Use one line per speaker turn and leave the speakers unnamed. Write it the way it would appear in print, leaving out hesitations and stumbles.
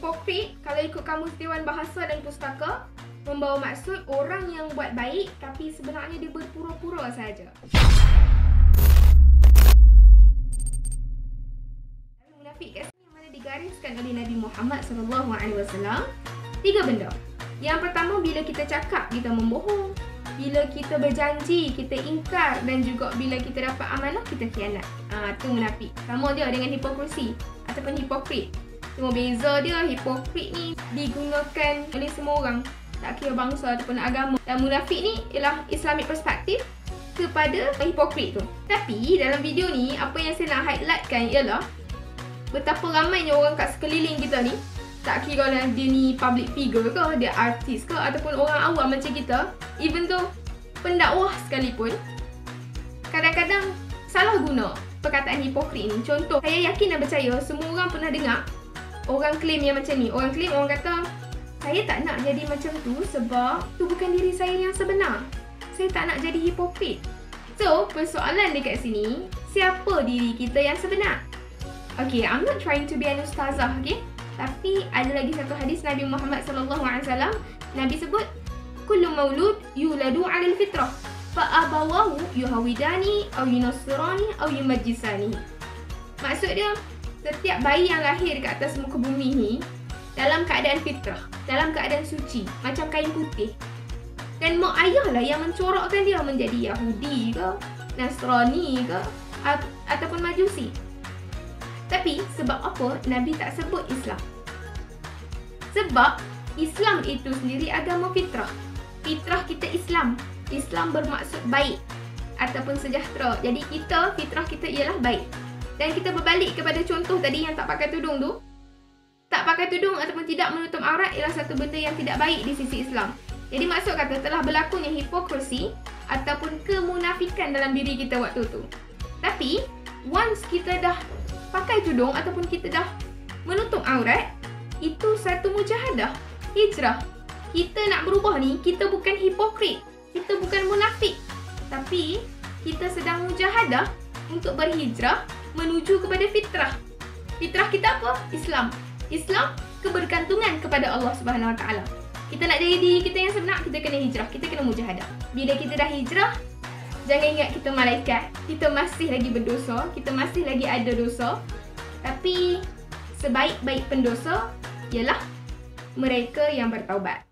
Hipokrit, kalau ikut Kamus Dewan Bahasa dan Pustaka, membawa maksud orang yang buat baik tapi sebenarnya dia berpura-pura saja. Munafik kat sini yang mana digariskan oleh Nabi Muhammad SAW, 3 benda. Yang pertama, bila kita cakap kita membohong, bila kita berjanji kita ingkar, dan juga bila kita dapat amanah kita khianat. Itu munafik. Sama dia dengan hipokrisi ataupun hipokrit. Cuma beza dia, hipokrit ni digunakan oleh semua orang, tak kira bangsa ataupun agama. Dan munafik ni ialah Islamic perspektif kepada hipokrit tu. Tapi dalam video ni, apa yang saya nak highlightkan ialah betapa ramainya orang kat sekeliling kita ni, tak kira lah dia ni public figure ke, dia artis ke, ataupun orang awam macam kita, even tu pendakwah sekalipun, kadang-kadang salah guna perkataan hipokrit ni. Contoh, saya yakin dan percaya semua orang pernah dengar orang claim yang macam ni. Orang claim, orang kata, saya tak nak jadi macam tu sebab tu bukan diri saya yang sebenar. Saya tak nak jadi hipokrit. So, persoalan dekat sini, siapa diri kita yang sebenar? Okay, I'm not trying to be an ustazah, okay? Tapi ada lagi satu hadis Nabi Muhammad SAW. Nabi sebut, kullu maulud yuladu 'alal fitrah, fa abawahu yuhawidani aw yunassirani aw yumajjisani. Maksud dia, setiap bayi yang lahir kat atas muka bumi ni dalam keadaan fitrah, dalam keadaan suci, macam kain putih. Dan mak ayah lah yang mencorakkan dia menjadi Yahudi ke, Nasrani ke, ataupun Majusi. Tapi sebab apa Nabi tak sebut Islam? Sebab Islam itu sendiri agama fitrah. Fitrah kita Islam. Islam bermaksud baik ataupun sejahtera. Jadi kita, fitrah kita ialah baik. Dan kita berbalik kepada contoh tadi yang tak pakai tudung tu. Tak pakai tudung ataupun tidak menutup aurat ialah satu benda yang tidak baik di sisi Islam. Jadi maksud kata telah berlakunya hipokrisi ataupun kemunafikan dalam diri kita waktu tu. Tapi once kita dah pakai tudung ataupun kita dah menutup aurat, itu satu mujahadah, hijrah. Kita nak berubah ni, kita bukan hipokrit, kita bukan munafik, tapi kita sedang mujahadah untuk berhijrah menuju kepada fitrah. Fitrah kita apa? Islam. Islam, kebergantungan kepada Allah Subhanahu Wa Taala. Kita nak jadi diri kita yang sebenar, kita kena hijrah, kita kena mujahadah. Bila kita dah hijrah, jangan ingat kita malaikat, kita masih lagi berdosa, kita masih lagi ada dosa. Tapi sebaik-baik pendosa ialah mereka yang bertaubat.